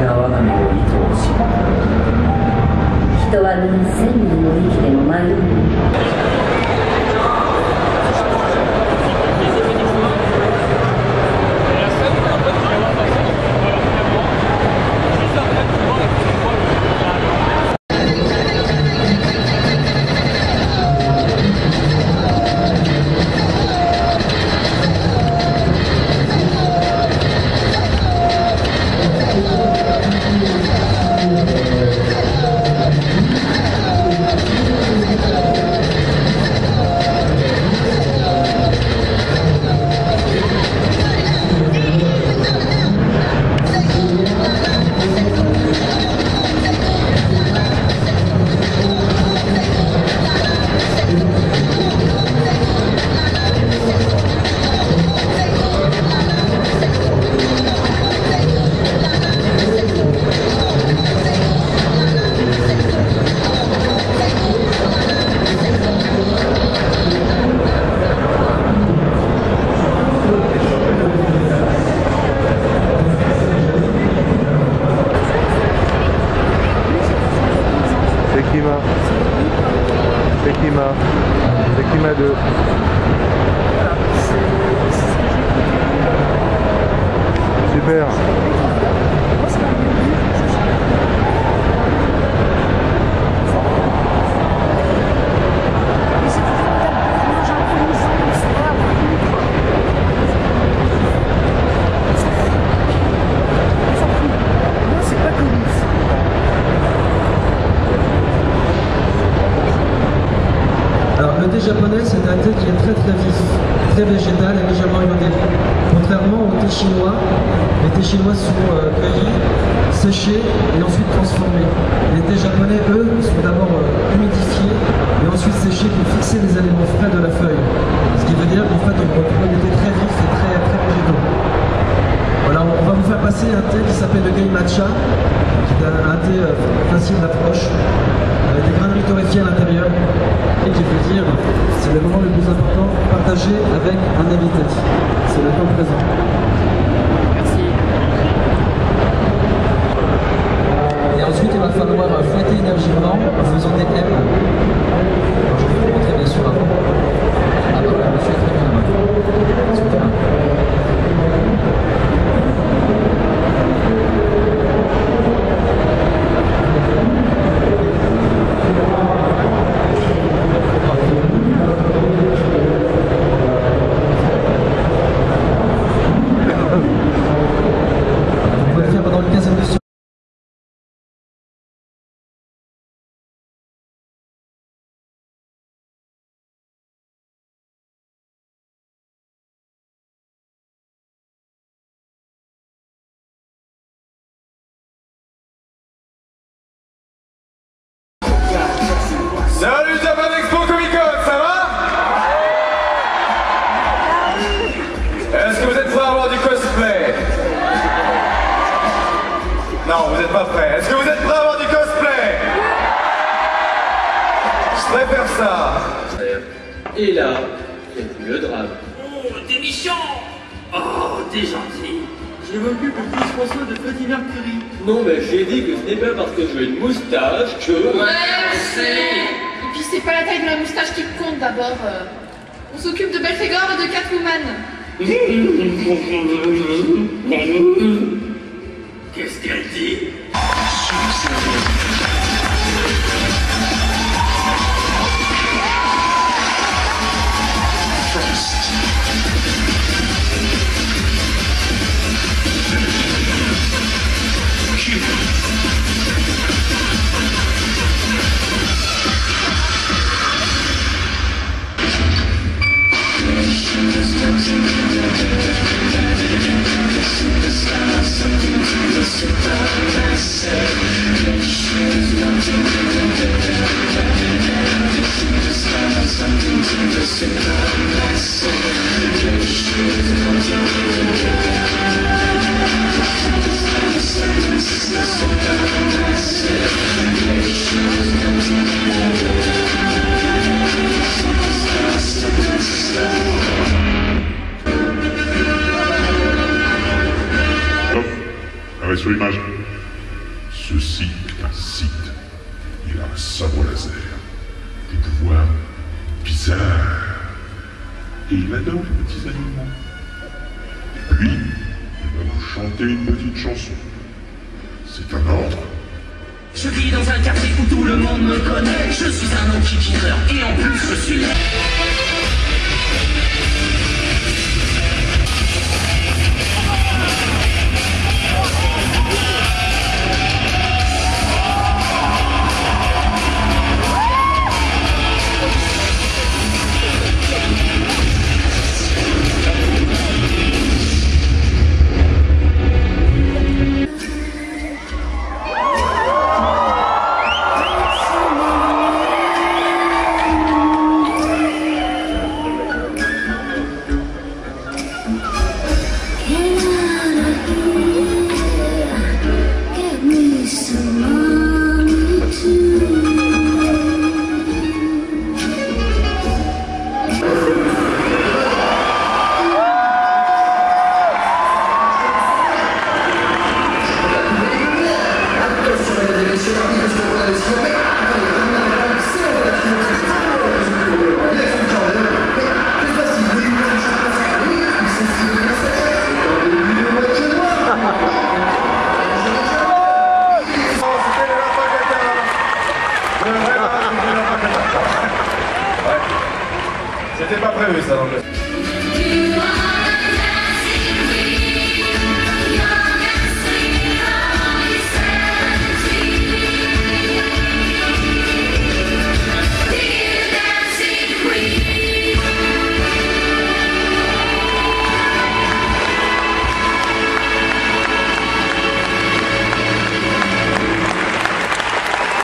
な我が身を愛おしむ。人は皆千年の息でも迷う。 Sekima 2. Super. Le thé japonais, c'est un thé qui est très vif, très végétal et légèrement iodé. Contrairement au thé chinois, les thés chinois sont cueillis, séchés et ensuite transformés. Les thés japonais, eux, sont d'abord humidifiés et ensuite séchés pour fixer les éléments frais de la feuille. Ce qui veut dire qu'en fait, on retrouve des thés très vifs et très végétaux. Voilà, on va vous faire passer un thé qui s'appelle le Gai Matcha, qui est un thé facile d'approche, avec des grains torréfiés à l'intérieur. Et qui veut dire, c'est le moment le plus important, partagé avec un invité. C'est le temps présent. Merci. Et ensuite, il va falloir fouetter énergiquement en faisant des M. Alors, je vais vous montrer bien sûr avant. Ah bah ouais, monsieur est très bien là-bas. Super. Salut Japan Expo Comic Con, ça va? Est-ce que vous êtes prêts à avoir du cosplay? Non, vous n'êtes pas prêts. Est-ce que vous êtes prêts à avoir du cosplay? Je préfère ça. Et là, c'est le drame. Oh, t'es méchant. Oh, t'es gentil. Je m'occupe de plus François de Freddie Mercury. Non, mais j'ai dit que ce n'est pas parce que j'ai une moustache que... Ouais, on sait. Et puis c'est pas la taille de la moustache qui compte d'abord. On s'occupe de Belphégor et de Catwoman. Qu'est-ce qu'elle dit? Arrête sur l'image. Ceci est un Sith. Il a un sabre laser, des pouvoirs bizarres. Et il adore les petits animaux. Et puis, il va vous chanter une petite chanson. C'est un ordre. Je vis dans un quartier où tout le monde me connaît. Je suis un anti-killer et en plus je suis laid. C'était pas prévu ça dans le...